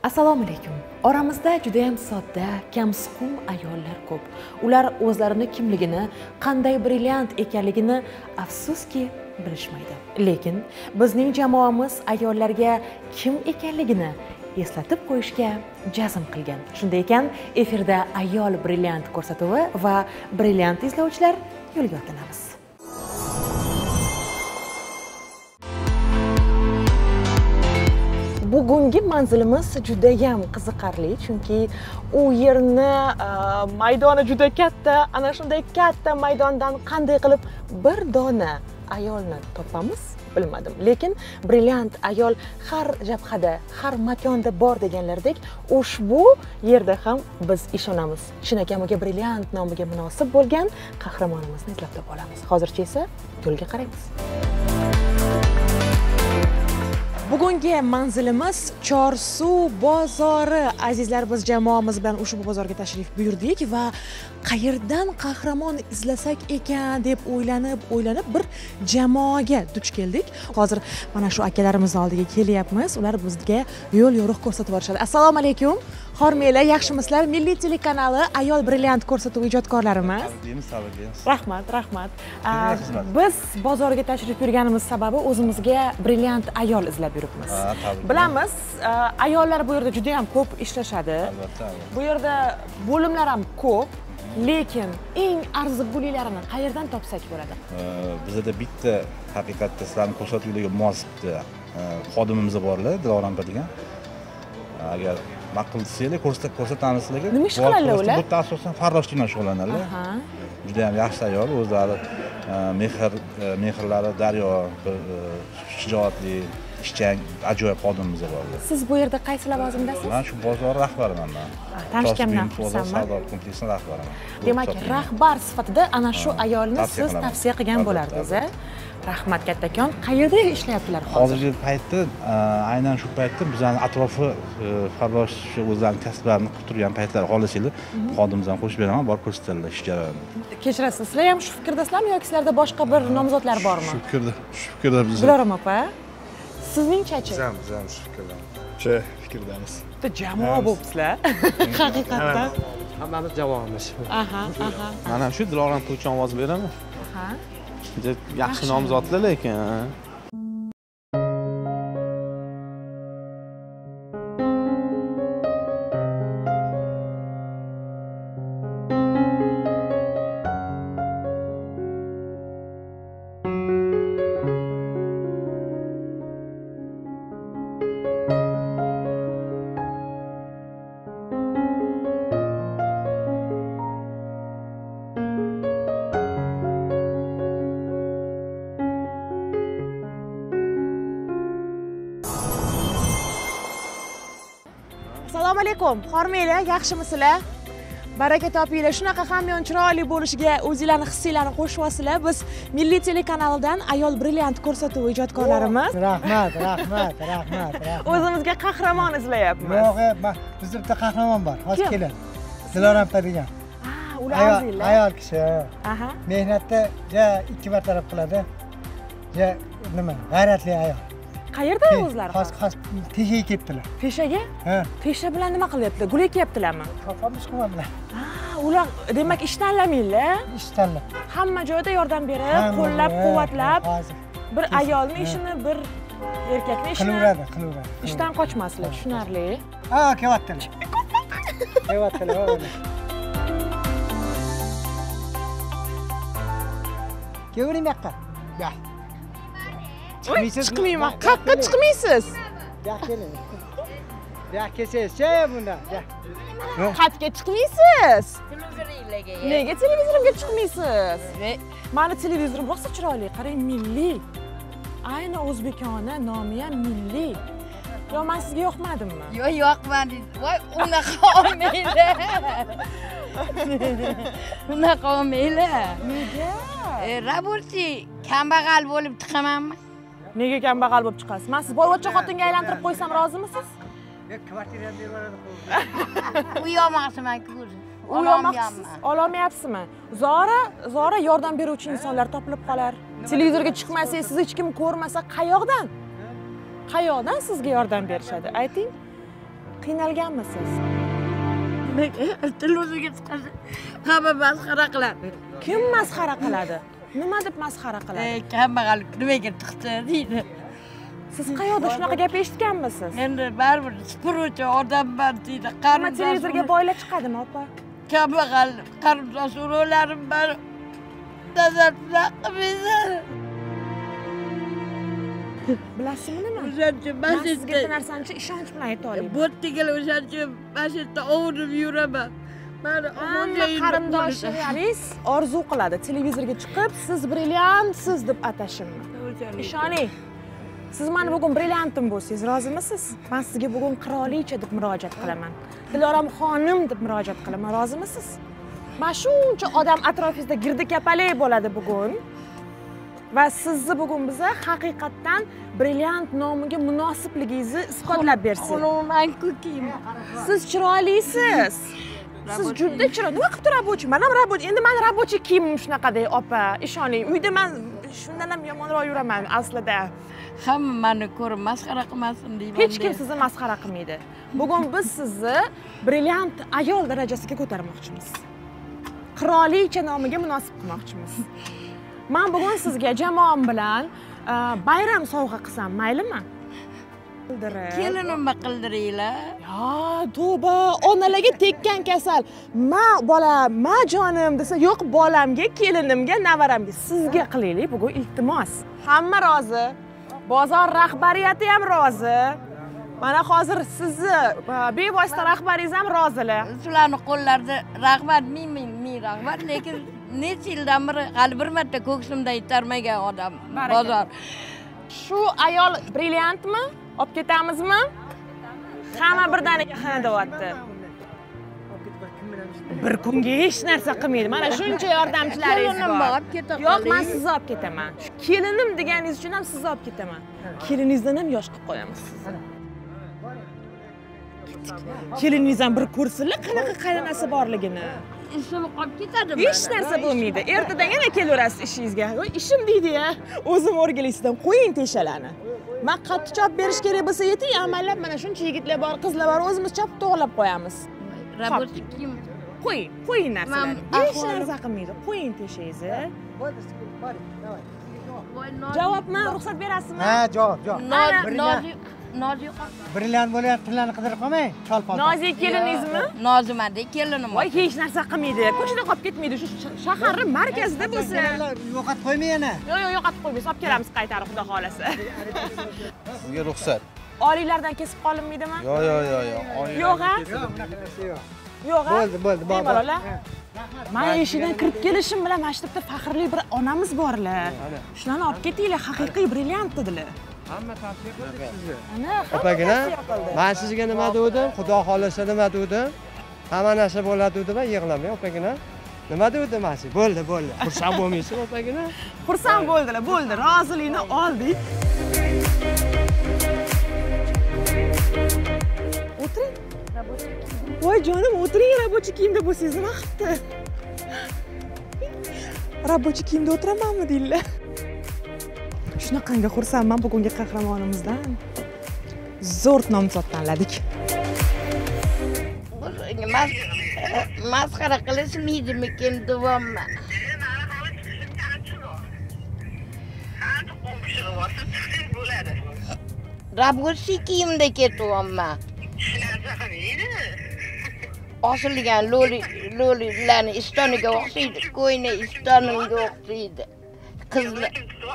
Assalomu alaykum. Oramizda juda ham sodda, kamsuqum ayollar ko'p. Ular o'zlarini kimligini, qanday brilliant ekanligini afsuski bilishmaydi. Lekin bizning jamoamiz ayollarga kim ekanligini eslatib qo'yishga jazm qilgan. Shunday ekan, efirda ayol brilliant ko'rsatuvi va brilliant izlovchilar yo'lga otlanamiz. Bugungi manzilimiz juda ham qiziqarli, chunki u yerni maydoni juda katta. Ana shunday katta maydondan qanday qilib bir dona ayolni topamiz bilmadim. Lekin brilliant ayol har jabhada, har makonda bor deganlardek, ushbu yerda ham biz ishonamiz. Chinakamiga brilliant nomiga munosib bo'lgan qahramonimizni izlab topa olamiz. Hozircha esa yo'lga qaraymiz. Bugungi manzilimiz Chorsuv bozori. Azizlar, biz jamoamiz bilan ushbu bozorga tashrif buyurdik va qayerdan qahramon izlasak ekan deb o'ylanib bir jamoaga duch keldik. Hozir mana shu akalarimiz oldiga kelyapmiz. Ular bizga yo'l yo'riq ko'rsatib borishadi. Assalomu alaykum. Xormanglar, yaxshimisizlar? Milliy telekanali Ayol brilliant ko'rsatuvi ijodkorlarimiz. Deymiz. Rahmat. Biz bozorga tashrif buyurganimiz sababi o'zimizga brilliant ayol izlab yuribmiz. Bilamiz, ayollar bu yerda juda ham ko'p ishlashadi. Albatta. Bu yerda bo'limlar ham ko'p, lekin eng arzigulilarini qayerdan topsak bo'ladi? Bizda bitta haqiqatda sizlarning ko'rsatuvlarga munosib xodimimiz borlar, Diloram degan. Agar ma'qul desanglar ko'rsatamiz sizlarga. Nima ish qiladilar ular? Bu asosan farroshlik bilan shug'ullanadilar. Juda ham yaxshi ayol, o'zlari mehrlari daryo, shijoatli, ishchan, ajoyib xodimimiz borlar. Siz bu yerda qaysi lavozimdasiz? Men shu bozor rahbariman. Tanishganimdan xursandman. Savdo kompleksining rahbariman. Demak, rahbar sifatida ana shu ayolni siz tavsiya qilgan bo'lardingiz. Rahmat kattakon. Qayerda ishlayaptilar hozir? Hozirgi paytda aynan shu paytda bizning atrofi farrosh o'zlarining kasblarini qilib turgan paytlar xolisinglar, xodimimizdan qo'shib beraman, borib ko'rsatadilar ish jarayonini. Kechirasiz, sizlar ham shu fikrdasizlarmi yoki sizlarda boshqa bir nomzodlar bormi? Shu fikrda biz. Diloram opa, sizning-chachi? Biz ham shu fikrda. Shu fikrdamiz. Bitta jamoa bo'libsizlar. Haqiqatdan. Hammamiz jamoamiz. Aha. Mana shu Diloram uchun ovoz beraman. Aha. Yaxshi nomzodlar lekin. Assalomu alaykum. Xormanglar, yaxshimisizlar? Baraka topinglar. Shunaqa hamyon chiroyli bo'lishiga o'zingizlarning hissinglarni qo'shib olsizlar. Biz Milliy telekanalidan Ayol brilliant ko'rsatuvi ijodkorlarimiz. Rahmat. O'zimizga qahramon izlayapmiz. Yo'q, bizda bitta qahramon bor. Hozir keladi. Diloram degan. Ular azizlar. Ayol kishi. Aha. Mehnatda ja ikki bartaraf qiladi. Ja nima? G'ayratli ayol. Qayerda o'zlari? Teshaga ketdilar. Teshaga? Ha. Tesha bilan nima qilyaptilar? Gul ekyaptilarmi? Topamiz bilan. Ular demak ish tanlamanglar. Ish tanlab. Hamma joyda yordam berib, qo'llab-quvvatlab, bir ayolning ishini, bir erkakning ishini qilaveradi. Ishdan qochmaslar, tushunarli. Ha, kelyaptilar. Kevering bu yoqqa. Ya. Chiqmayman. Qaqqa chiqmaysiz? Yo'q, keling. Yo'q, kelsangiz, bunda. Xatga chiqmaysiz? Nega televizorga chiqmaysiz? Mani televizorim rosa chiroyli, qarang, milliy. Ayni o'zbekona, nomi ham milliy. Yo, men sizga yoqmadimmi? Yo'q, yoqmadi. Voy, unaqa olmaylar. Unaqa olmaylar. Nega? Raburti kambag'al bo'lib chiqamanmi? Nega kambag'al bo'lib chiqasiz? Men siz boyvachcha xotinga aylantirib qo'ysam rozimisiz? Kvartirani berib U yo'qmasman-ku. Ololmayapsizmi? Zora yordam beruvchi insonlar topilib qolar. Televizorga chiqmasangiz, sizni hech kim ko'rmasa, qayoqdan sizga yordam berishadi? Ayting. Qiynalganmisiz? Televizorga chiqadi. Hamma masxara qiladi. Kim masxara qiladi? Nima deb masxara qiladi? Kambag'al nimaga tiqdi deydi. Siz qayerda shunaqa gap eshitganmisiz? Endi baribir supuruvchi odamman deydi. Hamma televizorga boylar chiqadimi, opa? Kambag'al qarindosh urug'larim bor. Tazarruq qilmaydi. Bilasizmi nima? O'shancha Men sizga masjidda bitta narsani ishonch bilan ayta olaman. bo'ttigal o'shancha masjidda ovunib yuraman. Mani Hamma qarindoshlaringiz orzu qiladi televizorga chiqib, siz brilliantsiz deb atashimni. Ishoning. Siz meni bugun brilliantim bo'lsangiz, rozimisiz? Men sizga bugun qirolicha deb murojaat qilaman. Dilorom xonim deb murojaat qilaman. Rozimisiz? Mana shuncha odam atrofingizda girdikapalak bo'ladi bugun. Va sizni bugun biza haqiqatdan brilliant nomiga munosibligingizni isbotlab bersin. Qulunman ko'kim. Siz chiroylisiz. Siz juda chiroyli. Nima qilib rabochi? Men ham rabochi. Endi men rabochi kiyimim shunaqaday, opa. Ishoning, uyda men shundan ham yomonroq yuraman aslida. Hamma meni ko'rib masxara qilmasin deyman. Hech kim sizni masxara qilmaydi. Bugun biz sizni brilliant ayol darajasiga ko'tarmoqchimiz. Qirolicha nomiga munosib qilmoqchimiz. Men bugun sizga jamoam bilan bayram sovg'a qilsam, maylimi? Kelinimni qildiringlar. Ya, tavba, onalarga tekkan kasal. Ma bolam, ma jonim desa, yo'q bolamga, kelinimga, navaramga, sizga qilaylik bugun iltimos. Hamma rozi. Bozor rahbariyati ham rozi. Mana hozir sizni bevosita rahbaringiz ham rozilar. Sizlarning qo'llarida rahmat, ming rahmat, lekin necha yildan beri hali bir marta ko'ksimda itarmagan odam bozor. Shu ayol brilliantmi? Olib ketamizmi? Hamma birdaniga xonadayapti. Bir kunga hech narsa qilmaydi. Mana shuncha yordamchilaringiz bor. Yo'q, men sizni olib ketaman. Shu kelinim deganingiz uchun ham sizni olib ketaman. Keliningizdan ham yosh qilib qo'yamiz sizni. Keliningiz bir ko'rsinlar qanaqa qaynonasi borligini. Ishim qolib ketadimi? Hech narsa bo'lmaydi. Ertadan yana kelaverasiz ishingizga. Voy, ishim deydi-ya. O'zim o'rgilaysidan qo'ying teshalarni. Men qattiq chop berish kerak bo'lsa yeting, amallab mana shuncha yigitlar bor, qizlar bor, o'zimiz chop to'g'lab qo'yamiz. Rabotchi kim? Qo'ying narsalarni. Hech narsa qilmaydi. Qo'ying teshangizni. Javobmi? Ruxsat berasizmi? Ha, javob. Nozik. Brilliant bo'layotganlarni qidirib qolmang. Chol pol. Nozik keliningizmi? Nozimada kelinim. Voy, hech narsa qilmaydi. Ko'chada qolib ketmaydi. Shu shaharning markazida bo'lsa. Yo'qotib qo'ymang yana. Yo'q, yo'qotib qo'ymaysiz. Olib kelamiz qaytarib, xudo xolasa. Bunga ruxsat. Oliylardan kesib qolinmaydimi? Yo'q. Yo'q, ha? Yo'q, bunaqa narsa yo'q. Yo'q, ha? Bo'ldi. Bemalollar. Mana eshikdan kirib kelishim bilan maktabda faxrli bir onamiz borlar. Shularni olib ketinglar, haqiqiy brilliant dedilar. Hamma tavsiya qildi sizni. Ana, Opagina, men sizga nima dedim? Xudo xolasa nima dedim? Hamma narsa bo'ladi dedim, yig'lamang opagina. Nima dedim men sizga? Bo'ldi. Xursand bo'lmaysiz opagina? Xursand bo'ldilar, bo'ldi. Rozilikni oldik. O'tiring. Voy jonim, o'tiring, rabochi kiyimda bo'lsangiz nima qilibdi? Rabochi kiyimda o'tiramanmi deydilar? Shunaqangi xursandman bugungi qahramonimizdan. Zo'r nomzod tanladik. Masxara qilishmaydimikin devomma. Rabotchi kiyimda ketyapman. Osilgan lo'lilarni istoniga o'xshaydi, ko'yna istonimga o'xshaydi. Qizlar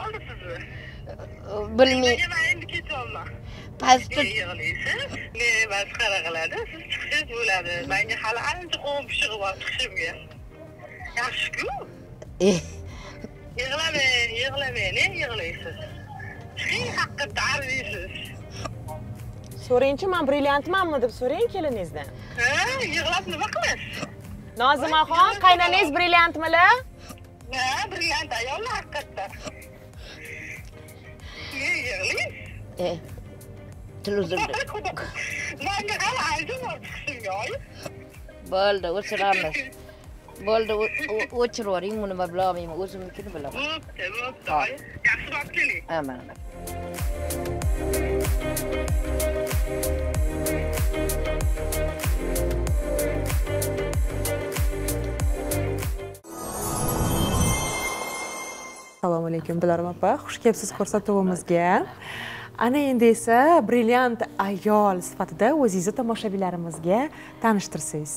bilmayman. Endi ketyapman. Pastda Yig'laysiz, ne masxara qiladi, siz chiqsangiz bo'ladi. Menga hali ancha qo'm pishig'i bor chiqishimga. Yaxshi-ku. Yig'lamang, ne yig'laysiz? Chiqing haqiqatda arziysiz. So'raychi, men brilliantmanmi deb so'rang keliningizdan. Ha, yig'lab nima qilasiz? Nozimaxon, qaynonangiz brilliantmilar? Ha, brilliant ayollar haqiqatda. Ne yig'laysiz? televizorda. Menga hali aytib bor chiqishimga, oy. Bo'ldi, o'chiramiz. Bo'ldi, o'chirib yuboring, buni men bilolmayman, o'zimnikini bilaman. Bo'pti. Yaxshi bo'lib keling. Ha, mana. Assalomu alaykum Dilorom opa, xush kelibsiz ko'rsatuvimizga. Ana endi esa brilliant ayol sifatida o'zingizni tomoshabinlarimizga tanishtirsangiz.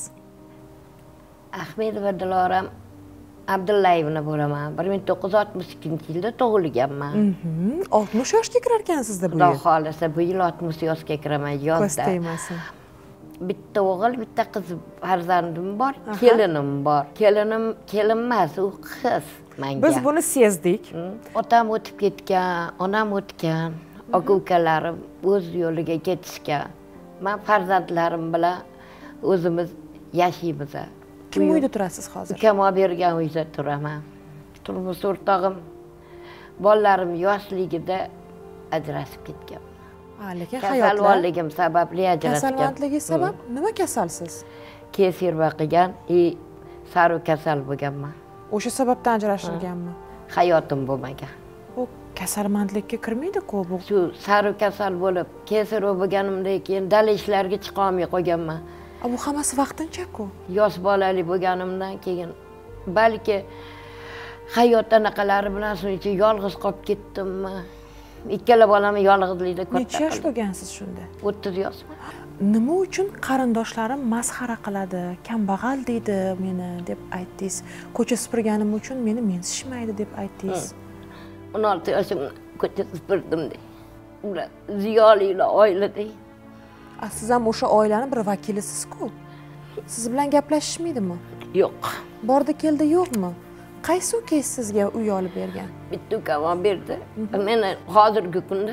Ahmedova Dilorom Abdullayevna bo'laman. 1962-yilda tug'ilganman. 60 yoshga kirar ekansiz-da bu Xudo yil. xohlasa bu yil 60 yoshga kiraman Ko'z yozda. tegmasin. Bitta o'g'il, bitta qiz farzandim bor, kelinim bor. Kelin emas, u qiz menga. Biz buni sezdik. Otam o'tib ketgan, onam o'tgan, aka-ukalarim o'z yo'liga ketishgan. Men farzandlarim bilan o'zimiz yashaymiz. Kim uyda turasiz hozir? Ukam olib bergan uyda turaman. Turmush o'rtog'im bolalarim yoshligida ajrashib ketgan. Lekin hayotlar. Kasalligim sababli ajrashgan. Kasalmandligi sabab nima kasalsiz? Kesirva qilgan, saru kasal bo'lganman. O'sha sababdan ajrashilganmi? Hayotim bo'lmagan. Bu kasalmandlikka kirmaydi-ku bu. Shu saru kasal bo'lib, kesirva bo'lganimdan keyin dala ishlarga chiqa olmay qolganman. Bu hammasi vaqtincha-ku. Yosh bolali bo'lganimdan keyin balki hayot anaqalari bilan shuning uchun yolg'iz qolib ketdimmi? Ikkala bolamni yolg'izlikda katta Necha yosh bo'lgansiz shunda? 30 yoshman. Nima uchun qarindoshlarim masxara qiladi, kambag'al deydi meni deb aytdingiz. Ko'cha supurganim uchun meni mensishmaydi deb aytdingiz. 16 yoshimda ko'cha supurdim deydi. Ular ziyolilar oilada. Siz ham o'sha oilani bir vakilisiz-ku. Siz bilan gaplashishmaydimi? Yo'q. Bordi keldi yo'qmi? Qaysi ukangiz sizga uy olib bergan? Bitta ukam olib berdi. Meni hozirgi kunda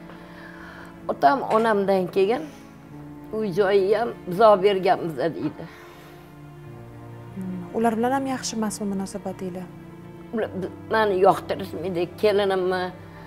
otam onamdan kelgan uy joyi ham biz olib berganmiz deydi. Ular bilan ham yaxshi emasmi munosabatinglar? Ular meni yoqtirishmaydi, kelinimni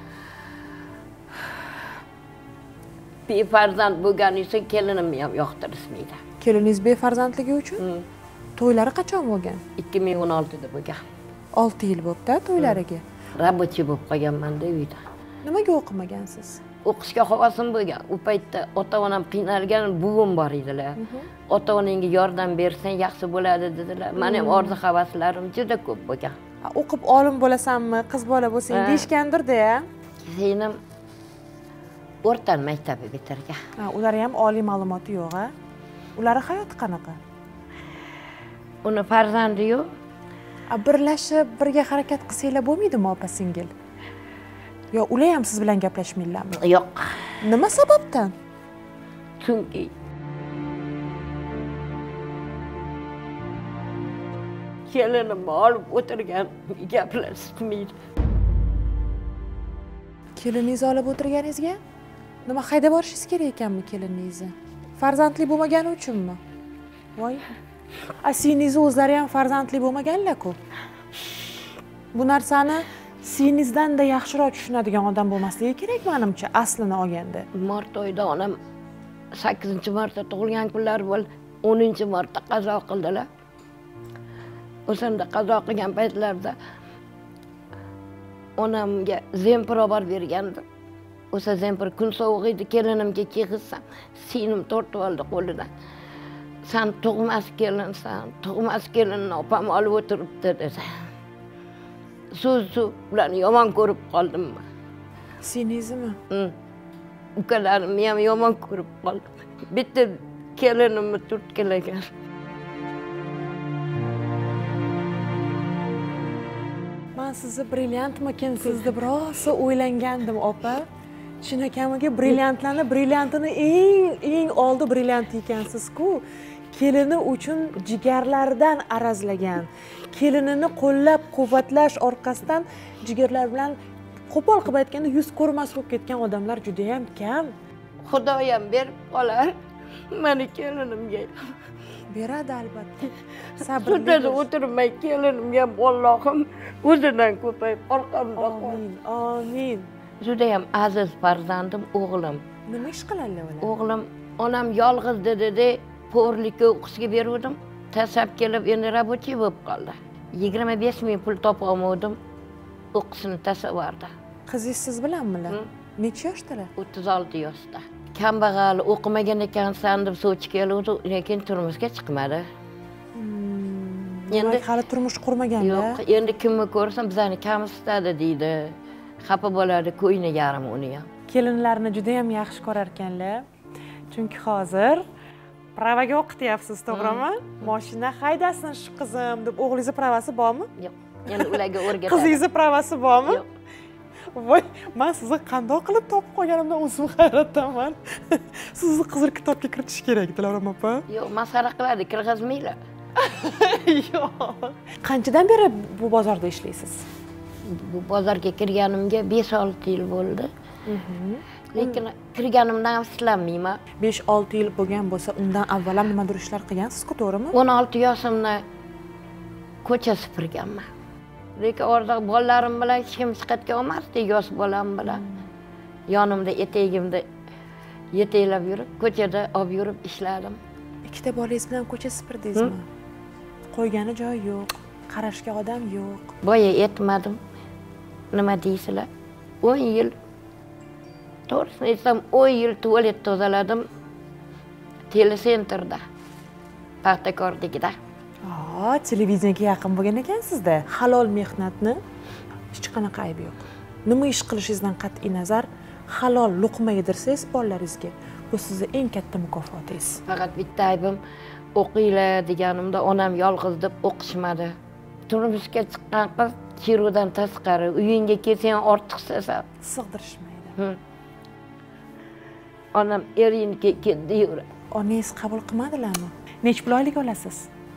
befarzand bo'lgani uchun kelinimni ham yoqtirishmaydi. Keliningiz befarzandligi uchun? To'ylari qachon bo'lgan? 2016 da bo'lgan. 6 yil bo'ldi to'ylariga. Rabochiy bo'lib qolganman-da uyda. Nimaga o'qimagansiz? O'qishga havasim bo'lgan. U paytda ota-onam qiynalgan, buvim bor edilar. Ota-onangga yordam bersang yaxshi bo'ladi dedilar. Men ham orzu havaslarim juda ko'p bo'lgan. O'qib olim bo'lasanmi, qiz bola bo'lsang deyishgandir-da. Keyin o'rta maktabni bitirgan. Ular ham oliy ma'lumoti yo'q-a? Ularning hayoti qanaqa? Uni farzandi yo'q. Birlashib, birga harakat qilsanglar bo'lmaydimi opa-singil? Yo, ular ham siz bilan gaplashmaylarmi? Yo'q. Nima sababdan? Chunki kelinimni olib o'tirgan gaplashmaydi. Keliningizni olib o'tirganingizga nima haydab borishingiz kerak ekanmi keliningizni? Farzandli bo'lmagani uchunmi? Voy. Singlingizni o'zlari ham farzandli bo'lmaganlar-ku. Bu narsani singlingizdan-da yaxshiroq tushunadigan odam bo'lmasligi kerak menimcha, aslini olganda. Mart oyida onam 8-marta tug'ilgan kunlar bo'ldi. 10-marta qazo qildilar. O'shanda qazo qilgan paytlarda onamga zempir olib bergandim. O'sha zempir kun sovuq edi, kelinimga kiyg'izsam, singlim tortib oldi qo'lidan. Sen tug'mas kelinsan, tug'mas kelinni opam olib o'tiribdi dedi. So'z ularni yomon ko'rib qoldim. Singlingizmi? Ukalarimni ham yomon ko'rib qoldim. Bitta kelinimni turtkilagan. Men sizni brilliantmikinsiz deb rosa o'ylangandim, opa. Chinakamiga brilliantini eng oldi brilliant ekansiz-ku. Kelini uchun jigarlaridan arazlagan. Kelinini qo'llab-quvvatlash orqasidan jigarlar bilan qo'pol qilib aytganda yuz ko'rmas bo'lib ketgan odamlar juda ham kam. Xudoyam berib qolar. Meni kelinimga. Beradi albatta. Sabr. Sudada o'tirmay kelinimga Allohim o'zidan ko'payib orqamda qol. Amin. Juda ham aziz farzandim o'g'lim. Nima ish qiladi ular? O'g'lim onam yolg'iz dedi-de, po'rlikka o'qishga berdim. Tashlab kelib endi rabochiy bo'lib qoldi. 25 ming pul topa olmadim. O'qishini tashlab yubordi. Qizingiz siz bilanmilar? Necha yoshdalar? 36 yoshda. kambag'al o'qimagan ekansan deb sovchi keluvdi, lekin turmushga chiqmadi. Endi hali turmush qurmaganda. Yo'q, endi kimni ko'rsam bizani kamsitadi deydi. Xafa bo'ladi, ko'yni yarim uni ham. Kelinlarni juda ham yaxshi ko'rar ekanlar. Chunki hozir pravaga o'qityapsiz, to'g'rimi? Mashina haydasin shu qizim deb o'g'lingiz pravasi bormi? Yo'q. Endi ularga o'rgatadi. Qizingiz pravasi bormi? Yo'q. Voy, men sizni qandoq qilib topib qolganimdan o'zim hayratdaman. Sizni Qizil kitobga kiritish kerak, Dilorom opa. Yo'q, masxara qiladi, kirgizmaylar. Yo'q. Qanchadan beri bu bozorda ishlaysiz? Bu bozorga kirganimga 5-6 yil bo'ldi. Lekin kirganimdan afsuslanmayman. 5-6 yil bo'lgan bo'lsa, undan avval ham nimadir ishlar qilgansiz-ku, to'g'rimi? 16 yoshimda ko'cha supurganman. Lekin orada bolalarim bilan hech kim chiqatga olmasdi, yosh bolam bilan. Yonimda etagimda yetaklab yurib, ko'chada olib yurib ishladim. Ikkita bolangiz bilan ko'cha supirdingizmi? Qo'ygani joy yo'q, qarashga odam yo'q. Boya etmadim. Nima deysizlar? 10 yil. To'g'risini aytsam, 10 yil tualet tozaladim. Telesentrda. Paxtakordagida. Televiziyaga yaqin bo'lgan ekansizda. Halol mehnatni hech qanaqa aybi yo'q. Nima ish qilishingizdan qat'iy nazar, halol luqma yedirsangiz bolalaringizga, bu sizning eng katta mukofotingiz. Faqat bitta aybim, o'qinglar deganimda onam yolg'iz deb o'qishmadi. Turmushga chiqqan qiz chirodan tashqari, uyingga kelsang ortiqchasa sig'dirishmaydi. Onam eringa ketdi yura. Onangiz qabul qilmadilarmi? Nech pul oylik olasiz?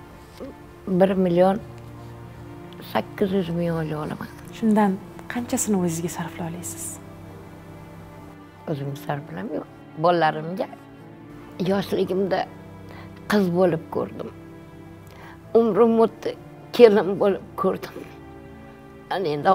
1.800.000 oylik olaman. Shundan qanchasini o'zingizga sarflay olasiz? O'zim sarflamay, bolalarimga yoshligimda qiz bo'lib ko'rdim. Umrim o'tdi, kelin bo'lib ko'rdim. Ana endi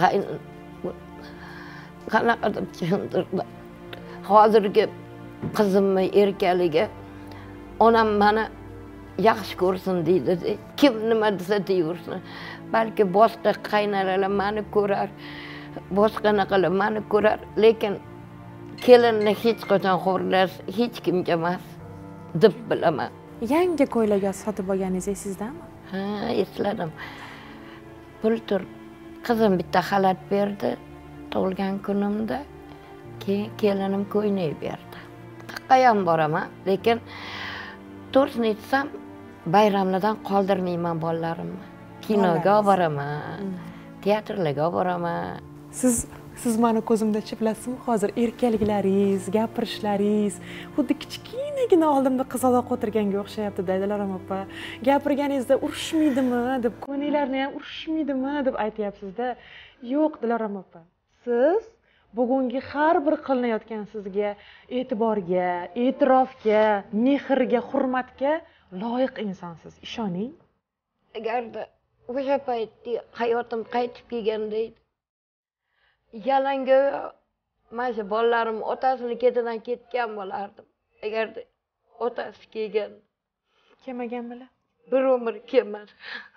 qanaqa deb tushuntirdi. Hozirgi qizimni erkaligi onam meni yaxshi ko'rsin deydi. Kim nima desa deyursin. Balki boshqa qaynonalar meni ko'rar, boshqanaqa meni ko'rar, lekin kelinni hech qachon xo'rlash hech kimga emas deb bilaman. Yangi ko'ylak sotib olganingiz esizdami? Ha, esladim. Bultur qizim bitta xalat berdi tug'ilgan kunimda. Keyin kelinim ko'ylak berdi. Qayerga ham boraman, lekin to'g'risini aytsam, bayramlardan qoldirmayman bolalarimni. Kinoga boraman, teatrlarga boraman. Siz meni ko'zimda-chi bilasizmi, hozir erkaliklaringiz, gapirishlaringiz xuddi kichkinagina oldimda qizaloq o'tirganga o'xshayapti, Dilorom opa. Gapirganingizda urushmaydimi deb, ko'ngillarni ham urushmaydimi deb aytyapsiz-da. Yo'q, Dilorom opa. Siz bugungi har bir qilinayotgan sizga e'tiborga, e'tirofga, mehrga, hurmatga loyiq insonsiz. Ishoning. Agarda o'sha paytda hayotim qaytib kelganda yalanga mana shu bolalarim otasini ketidan ketgan bo'lardim. Agarda otasi kelgan. Kelmagan bilan bir umr kelmadi.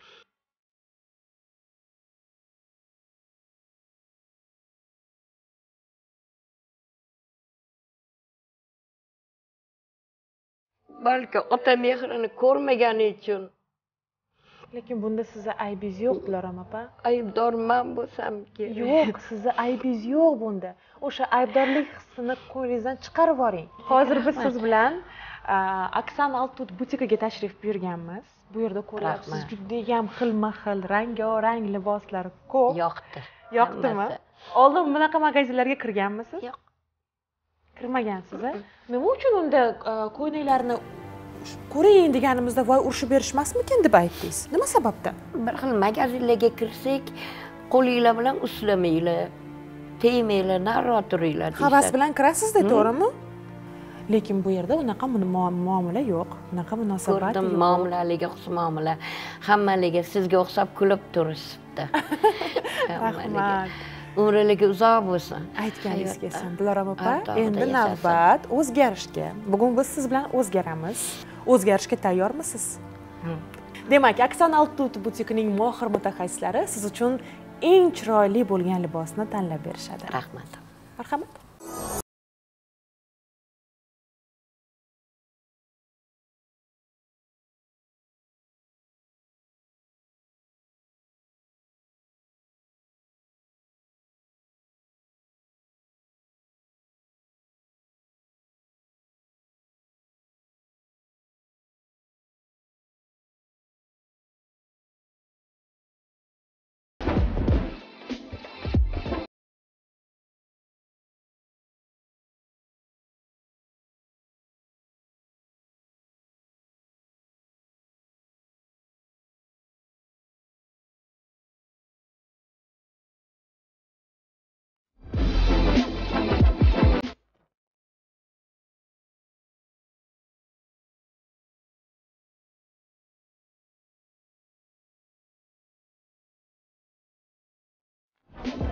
Balki ota mehrini ko'rmagani uchun. Lekin bunda sizni aybingiz yo'q, Dilorom opa. Aybdorman bo'lsam kerak. Yo'q, sizni aybingiz yo'q bunda. O'sha aybdorlik hissini qo'lingizdan chiqarib yuboring. Hozir biz siz bilan Oksana Altut butikiga tashrif buyurganmiz. Bu yerda ko'ryapsiz, juda ham xilma-xil, rang-rang liboslar ko'p. Yoqdi. Yoqdimi? Oldin bunaqa magazinlarga kirganmisiz? Yo'q. Kirmagansiz, a? Nima uchun unda ko'ylaklarni ko'ring deganimizda voy urushib berishmasmikin deb aytdingiz? Nima sababdan? Bir xil magazinlarga kirsak, qo'linglar bilan uslamaylar, tegmanglar, nariroq turinglar deydi. Havas bilan kirasizda, to'g'rimi? Lekin bu yerda unaqa muomala yo'q, unaqa munosabat yo'q. Ko'rdim, muomalaga muomala. Hammaliga sizga o'xshab kulib turishibdi. Rahmat. Umrligi uzoq bo'lsin. Aytganingiz kelsin, Dilorom opa. Endi navbat o'zgarishga. Bugun biz siz bilan o'zgaramiz. O'zgarishga tayyormisiz? Demak, Oksana Altut butikining mohir mutaxassislari siz uchun eng chiroyli bo'lgan libosni tanlab berishadi. Rahmat. Marhamat.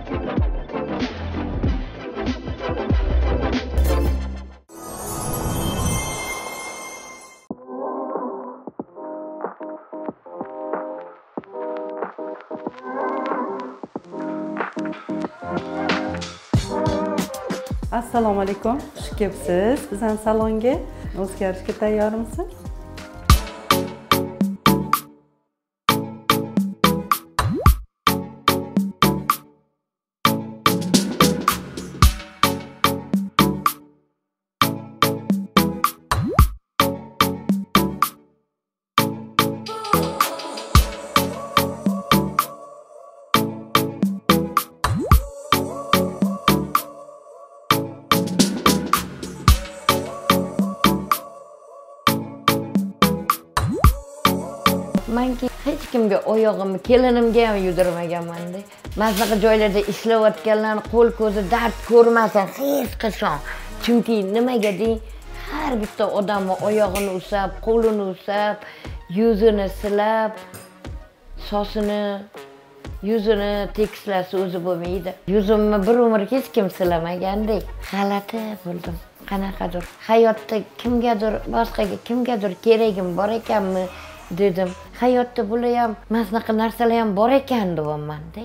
Assalomu alaykum. Xush kelibsiz. Bizning salonga o'zgarishga tayyormisiz? Manki hech kimga oyog'imni, kelinimga ham yudirmaganman-da. Mazlaqa joylarda ishlayotganlarni qo'l ko'zi dard ko'rmasin hech qachon. Chunki nimaga deng, har bitta odamni oyog'ini usab, qo'lini usab, yuzini silab, sochini, yuzini tekislasa o'zi bo'lmaydi. Yuzimni bir umr hech kim silamagandek. G'alati bo'ldim. Qanaqadir hayotda kimgadir, boshqaga kimgadir keragim bor ekanmi dedim. Hayotda bular ham, masnaqa narsalar ham bor ekan deyapman-da.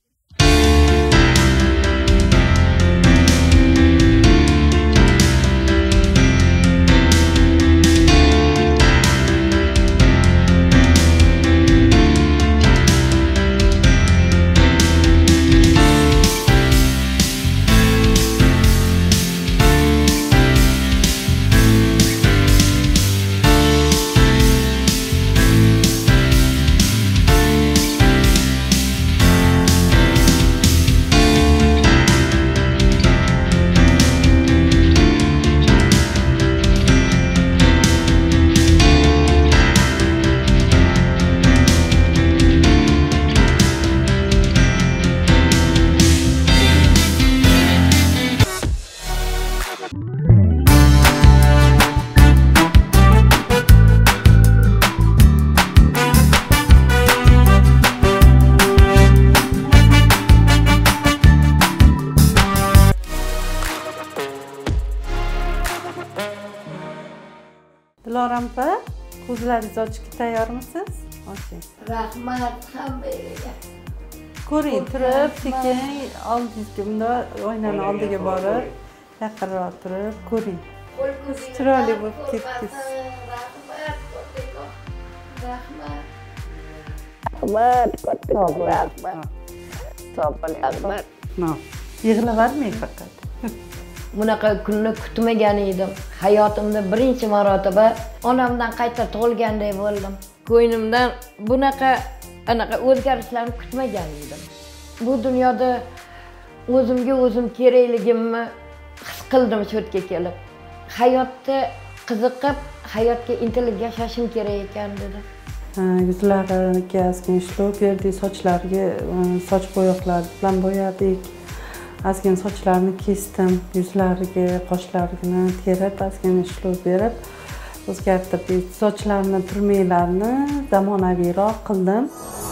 Diloram opa, ko'zlaringizni ochishga tayyormisiz? Oching. Rahmat hammaga. Ko'ring, turib, sekin oldingizga bunday oynani oldiga borib, yaqinroq turib, ko'ring. Chiroyli bo'lib ketdingiz. Rahmat. Yig'lavermang faqat. Bunaqa kunni kutmagan edim. Hayotimda birinchi marotaba onamdan qayta tug'ilgandek bo'ldim. Ko'nglimdan bunaqa o'zgarishlarni kutmagan edim. Bu dunyoda o'zimga o'zim kerakligimni his qildim shu yerga kelib. Hayotda qiziqib, hayotga intilib yashashim kerak ekan dedim. Yuzlariga ozgina ishlov berdik, sochlariga soch bo'yoqlari bilan bo'yadik. Ozgina sochlarni kesdim, yuzlariga, qoshlarini terib, ozgina ishlov berib, o'zgartirdik. Sochlarni, turmaklarini zamonaviyroq qildim.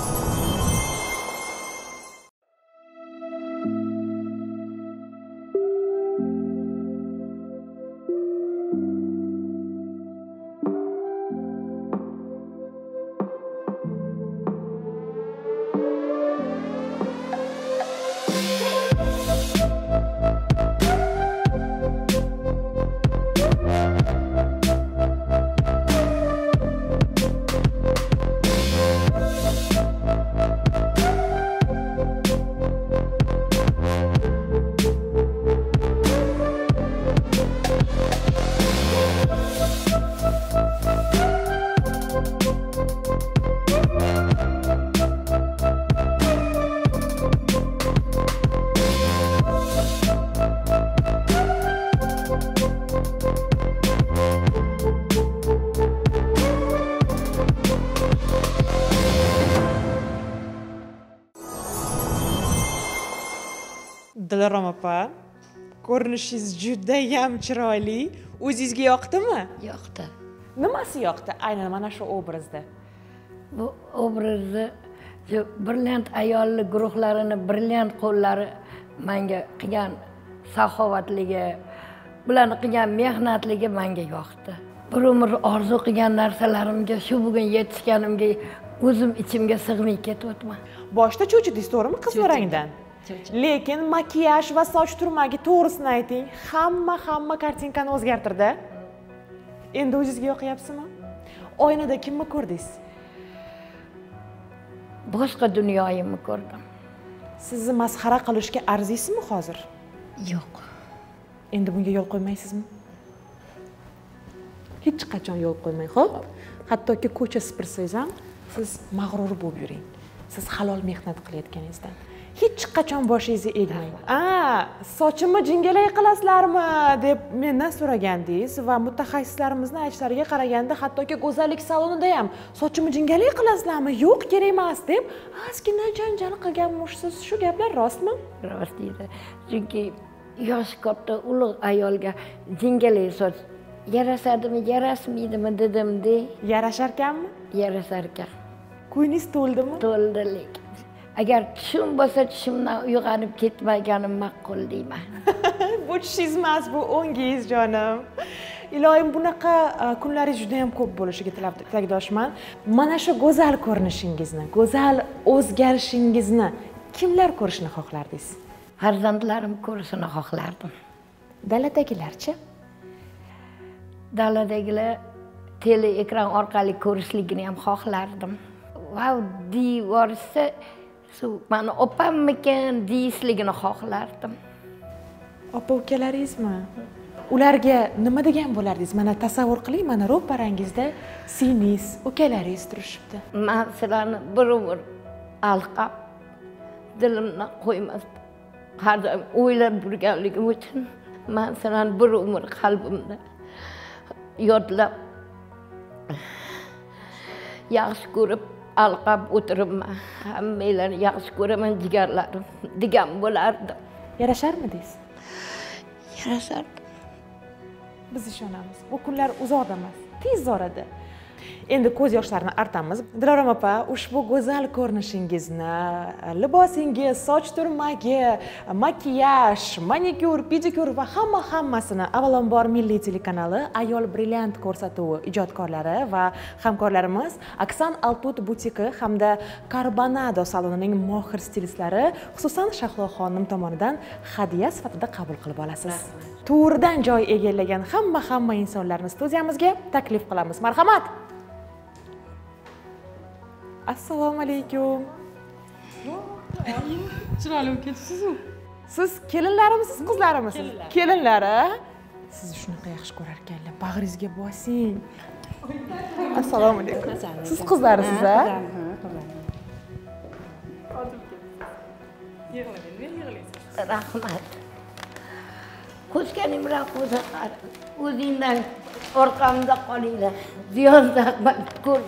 Dilorom opa, ko'rinishingiz juda ham chiroyli. O'zingizga yoqdimi? Yoqdi. Nimasi yoqdi aynan mana shu obrazda? Bu obrazni shu brilliant ayolli guruhlarini brilliant qo'llari menga qilgan saxovatligi, bularni qilgan mehnatligi menga yoqdi. Bir umr orzu qilgan narsalarimga shu bugun yetishganimga o'zim ichimga sig'may ketyapman. Boshda cho'chidingiz, to'g'rimi, qiz rangdan? Lekin makiyaj va soch turmagi, to'g'risini ayting, hamma kartinkani o'zgartirdi. Endi o'zingizga yoqyapsizmi? Oynada kimni ko'rdingiz? Boshqa dunyoyimni ko'rdim. Sizni masxara qilishga arziysizmi hozir? Yo'q. Endi bunga yo'l qo'ymaysizmi? Hech qachon yo'l qo'ymang, xo'p? Hattoki ko'cha sipirsangiz ham siz mag'rur bo'lib yuring. Siz halol mehnat qilayotganingizdan. Hech qachon boshingizni egmang. Sochimni jingalak qilasizlarmi deb mendan so'ragandingiz va mutaxassislarimizning aytishlariga qaraganda, hattoki go'zallik salonida ham sochimni jingalak qilasizlarmi? Yo'q, kerak emas deb ozgina janjal qilganmishsiz. Shu gaplar rostmi? Rost deydi. Chunki yosh katta ulug' ayolga jingalak soch yarasadimi, yarasmaydimi dedim-de. Yarashar ekanmi? Yarasar ekan. Ko'nglingiz to'ldimi? To'ldi lekin. Agar tushim bo'lsa, tushimdan uyg'onib ketmaganim ma'qul deyman. Bu tushingiz emas, bu o'ngingiz jonim. Iloyim, bunaqa kunlaringiz juda ham ko'p bo'lishiga tilakdoshman. Mana shu go'zal ko'rinishingizni, go'zal o'zgarishingizni kimlar ko'rishni xohlardingiz? Farzandlarim ko'rishini xohlardim. Daladagilarchi? Daladagilar tele ekran orqali ko'rishligini ham xohlardim. Wow, devorsa, mana opammikan deysligini xohlardim. Opa ukalaringizmi? Ularga nima degan bo'lardingiz? Mana tasavvur qiling, mana ro'parangizda singlingiz, ukalaringiz turishibdi. Men sizlarni bir umr alqab dilimdan qo'ymasdim. Har doim o'ylab yurganligim uchun men sizlarni bir umr qalbimda yodlab yaxshi ko'rib alqab o'tiribman. Hammanglarni yaxshi ko'raman, jigarlarim degan bo'lardi. Yarasharmidingiz? Yarashardi. Biz ishonamiz. Bu kunlar uzoqda emas, tez orada. Endi ko'z yoshlarini artamiz. Dilorom opa, ushbu go'zal ko'rinishingizni, libosingiz, soch turmagi, makiyaj, manikyur, pedikyur va hammasini avvalambor Milliy telekanali Ayol Brilliant ko'rsatuvi ijodkorlari va hamkorlarimiz Aksan Altut butiki hamda Carbonado salonining mohir stilistlari, xususan Shahlo xonim tomonidan hadya sifatida qabul qilib olasiz. To'ridan joy egallagan hamma insonlarni studiyamizga taklif qilamiz. Marhamat. Assalomu alaykum. Chiroyli bo'lib ketibsiz-ku. Siz kelinlarimisiz, qizlarimisiz? Kelinlari. Sizni shunaqa yaxshi ko'rar ekanlar. Bag'ringizga bosing. Assalomu alaykum. Siz qizlarisiz-a? Rahmat. Qo'shganim rahmat. O'zingdan orqamda qolinglar. Ziyon zahmat ko'r.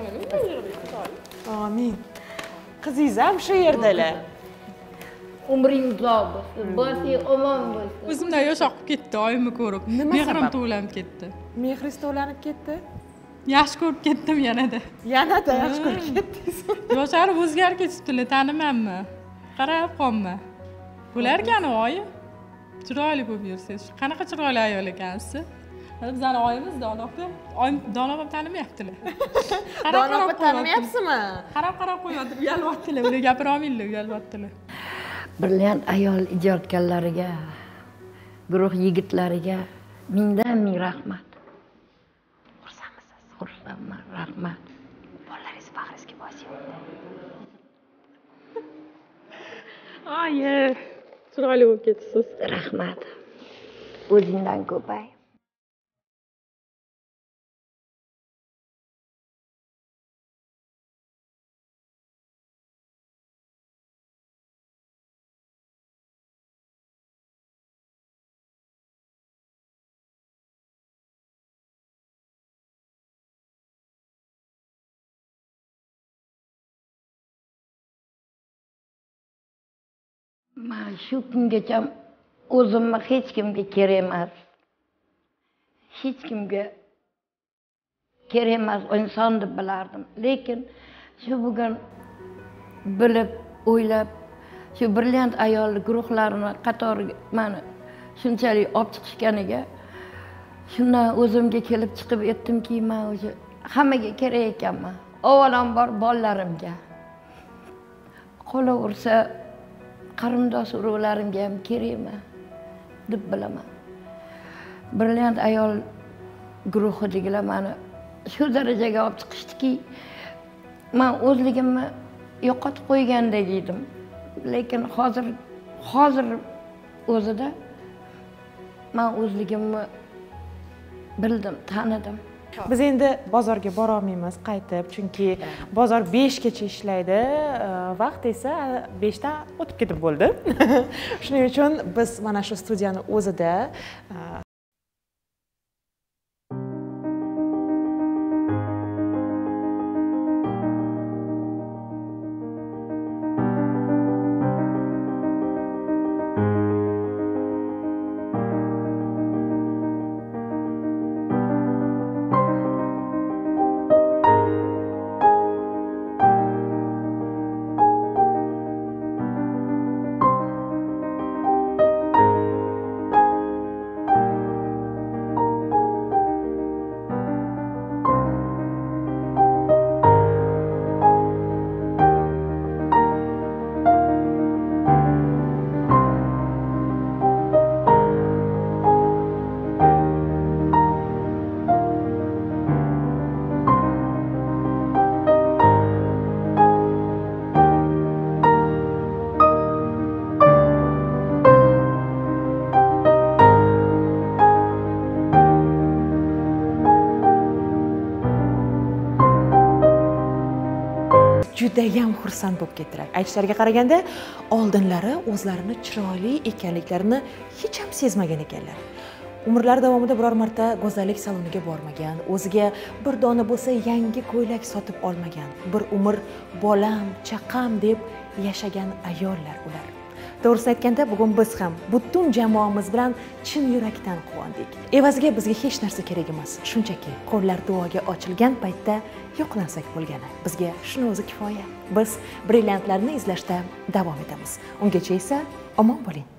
Amin. Qizingiz ham shu yerdalar. Umring uzoq bo'lsin, boshing omon bo'lsin. O'zimdan yosh oqib ketdi, oyimni ko'rib. Mehrim tovlanib ketdi. Mehringiz tovlanib ketdi? Yaxshi ko'rib ketdim yanada. Yanada yaxshi ko'rib ketdingiz. Yoshlarim o'zgarib ketibdilar, tanimayman. Qarab qolman. Bular ekan oyim. Chiroyli bo'lib yursiz. Qanaqa chiroyli ayol ekansiz? Bizning oyimiz Dono opa. Oyim Dono opa tanimayaptilar. Dono opa tanimayapsizmi? Qarab qo'yadi, uyalibdilar. Ular gapira olmaydilar, uyalibdilar. Brilliant ayol ijodkorlariga, guruh yigitlariga mingdan ming rahmat. Xursandmisiz? Xursandman, rahmat. Bolalaringiz bag'ringizga bosing. Oyi, chiroyli bo'lib ketibsiz. Rahmat. O'zingdan ko'pay. Men shu kungacha o'zimni hech kimga kerak emas. Hech kimga kerak emas inson deb bilardim. Lekin shu bugun bilib, o'ylab, shu brilliant ayol guruhlarini qatoriga meni shunchalik olib chiqishganiga shundan o'zimga kelib chiqib aytdimki, men o'sha hammaga kerak ekanman. Avvalambor bolalarimga. Qolaversa qarindosh urug'larimga ham kerakman deb bilaman. Brilliant ayol guruhidagilar meni shu darajaga olib chiqishdiki, men o'zligimni yo'qotib qo'ygandek edim. Lekin hozir o'zida men o'zligimni bildim, tanidim. Biz endi bozorga bora olmaymiz qaytib, chunki bozor 5 gacha ishlaydi, vaqt esa 5 dan o'tib ketib bo'ldi. Shuning uchun biz mana shu studiyani o'zida judayam xursand bo'lib ketdilar. Aytishlariga qaraganda, oldinlari o'zlarini chiroyli ekanliklarini hech ham sezmagan ekanlar. Umrlari davomida biror marta go'zallik saloniga bormagan, o'ziga bir dona bo'lsa yangi ko'ylak sotib olmagan, bir umr bolam, chaqam deb yashagan ayollar ular. To'g'risini aytganda, bugun biz ham butun jamoamiz bilan chin yurakdan quvondik. Evaziga bizga hech narsa kerak emas, shunchaki qo'llar duoga ochilgan paytda yo'qlansak bo'lgani. Bizga shuni o'zi kifoya. Biz brilliantlarni izlashda davom etamiz. Ungacha esa omon bo'ling.